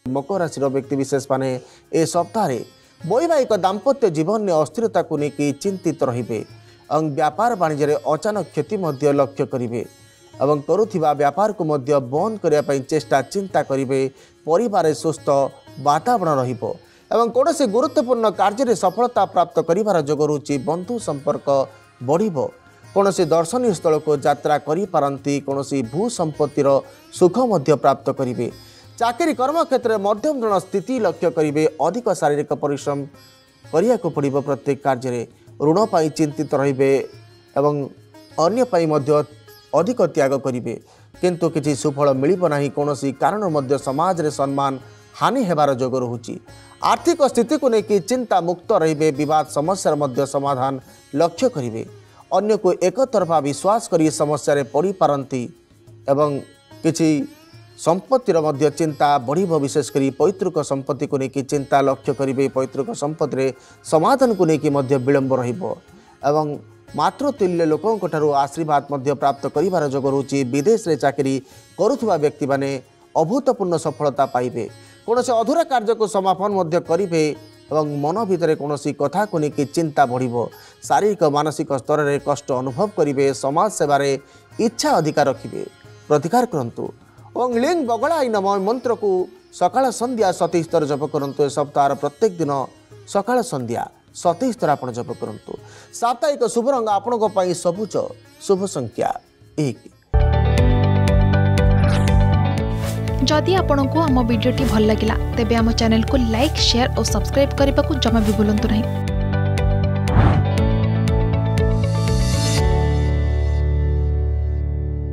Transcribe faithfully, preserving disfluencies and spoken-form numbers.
मकर राशि व्यक्ति विशेष माने ए सप्ताह वैवाहिक दाम्पत्य जीवन में अस्थिरता को लेकिन चिंतित रहिबे और व्यापार वाणिज्य अचानक क्षति मध्य लक्ष्य करिवे एवं करुथिबा व्यापार को मध्य बंद करने चेष्टा चिंता करिवे। परिवार सुस्थ वातावरण रहिबो एवं कौन से गुरुत्वपूर्ण कार्य सफलता प्राप्त करिवार जोग रुचि बंधु संपर्क बढ़िबो। कौन से दर्शनीय स्थल को यात्रा करि पारंती कौन सी भू संपत्तिर सुख मध्य प्राप्त करिवे। चाकरी कर्म क्षेत्र में मध्यम ऋण स्थिति लक्ष्य करिवे। अधिक शारीरिक परिश्रम करिया को पड़िबो। प्रत्येक कार्य ऋण पाई चिंतित रहिबे एवं अन्य पाई मध्य अधिक त्याग करिवे किंतु किसी सुफल मिलिब नाही। कौन सी कारण मध्य समाज रे सम्मान हानि हेबार जोग रहुची। आर्थिक स्थिति को लेकिन चिंता मुक्त रहिबे। विवाद समस्या मध्य समाधान लक्ष्य करिवे। अन्य को एक तरफा विश्वास करी समस्या रे पड़ी पारंती एवं किसी संपत्तिर मध्य चिंता बढ़िबो। विशेषकर पैतृक संपत्ति को लेकिन चिंता लक्ष्य करिवे। पैतृक संपत्ति रे समाधान को लेकिन मध्य विलंब रहिबो एवं मातृतुल्य लोकों ठारू आशीर्वाद मध्य प्राप्त करिवार जोग रुचि। विदेश रे चाकरी करुथुवा व्यक्ति माने अभूतपूर्ण सफलता पाइबे। कौन से अधूरा कार्य को समापन मध्य करिवे एवं मन भितर कौन सी कथा को लेकिन चिंता बढ़िबो। शारीरिक मानसिक स्तर में कष्ट अनुभव करिवे। समाज सेवार इच्छा अधिकार रखिवे। प्रतिकार करंतु और लिंग बगड़ा नम मंत्र को सकाळ संध्या सतीश थर जप करंतु। सप्ताह प्रत्येक दिन सकाळ संध्या सतीश थर आपण जप करंतु। साप्ताहिक शुभ रंग आपणको पई सबुज शुभ संख्या एक। जदि आपंक आम भिडी भल लगा तेब आम चैनल को लाइक शेयर और सब्सक्राइब करने को जमा भी भूलु नहीं।